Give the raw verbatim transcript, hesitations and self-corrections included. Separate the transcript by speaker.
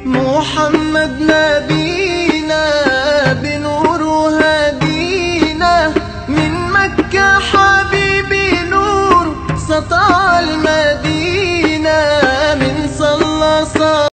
Speaker 1: محمد نبينا بنور هدينا، من مكة حبيبي نور سطع المدينة.